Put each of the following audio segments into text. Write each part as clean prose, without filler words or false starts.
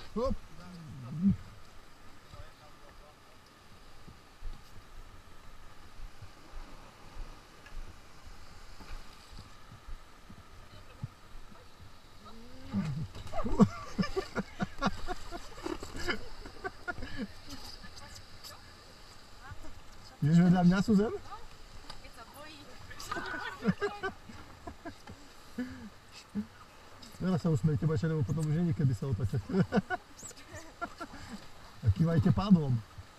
Hop. Ideš vedľa mňa, Suzen? Keď sa bojí. Teraz sa usmejte, bača, lebo potom už nie niekedy sa otačať. A kývajte pádlom.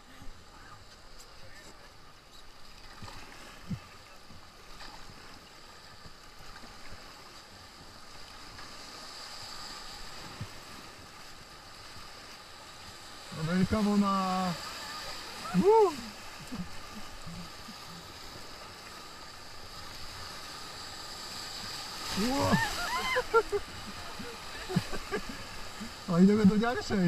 Veľká vlna. A ideme do ďalšej.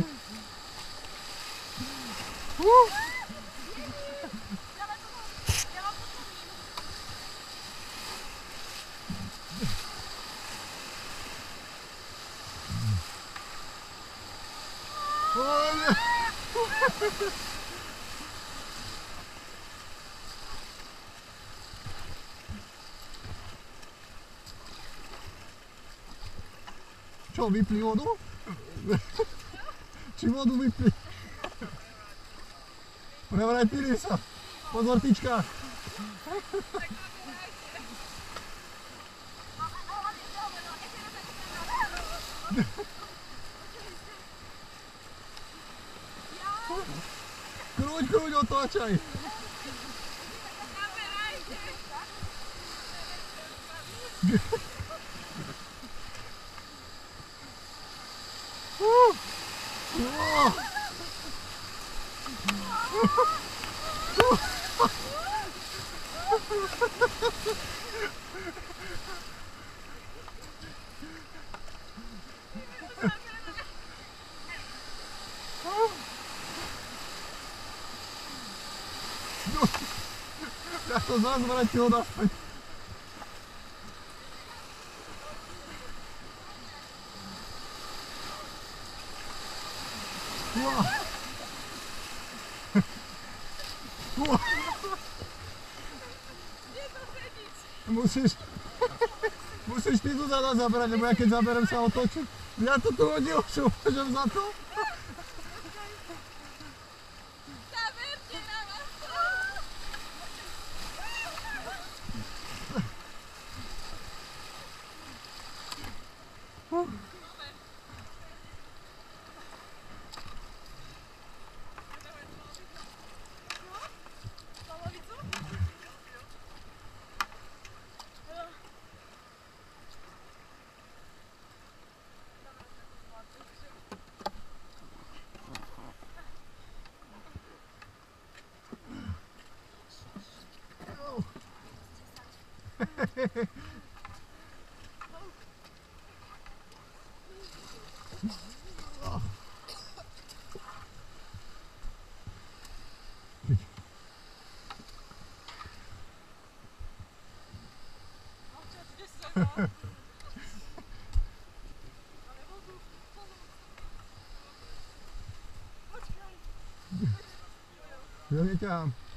Čo, vypli vodu? Či vodu vypli? Prevratili sa. Pozor, tyčka. Kruď, otáčaj. Ja to zazvratil naspäť. Musíš ty tu za nás zabrať, lebo ja keď zaberem sa otočím. Ja to tu hodil, čo môžem za to. Zaberte na vás to! Ja neťahám.